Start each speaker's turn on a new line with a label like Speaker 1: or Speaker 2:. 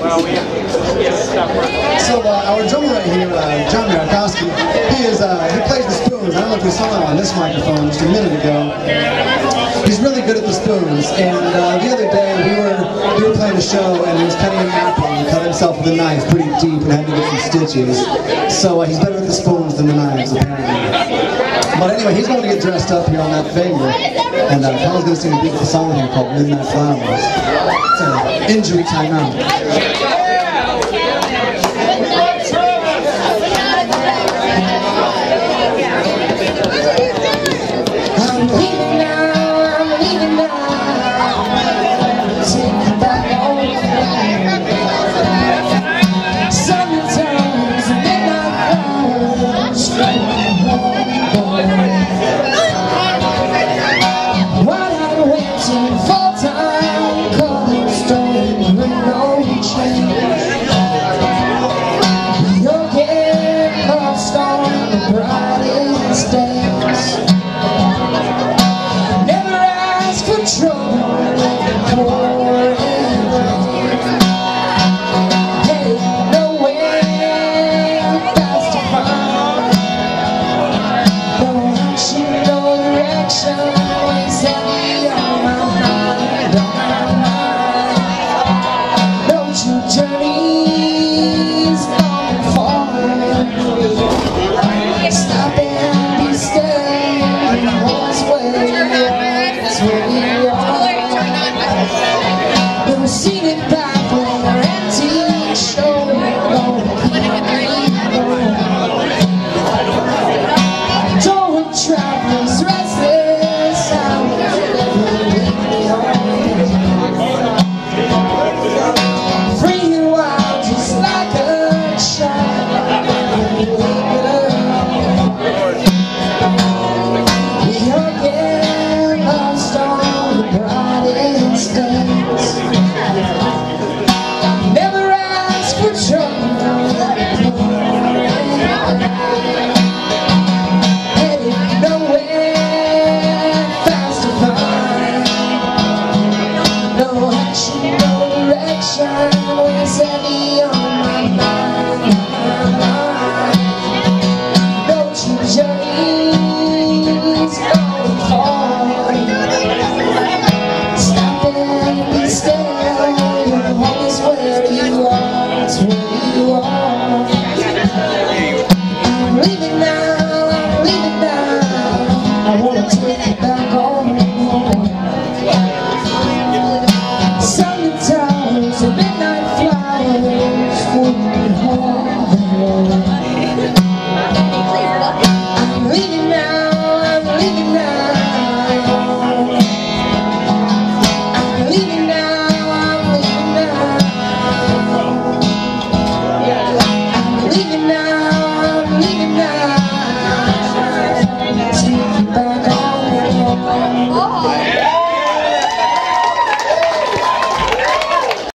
Speaker 1: So our drummer right here, John Mirakowski, he plays the spoons. I don't know if you saw him on this microphone just a minute ago. He's really good at the spoons. And the other day we were playing a show and he was cutting an apple and he cut himself with a knife pretty deep and had to get some stitches. So he's better at the spoons than the knives apparently. But anyway, he's going to get dressed up here on that finger, and Paul's going to sing a beautiful song here called Midnight Flowers. It's an injury timeout.
Speaker 2: No action, no direction, when I said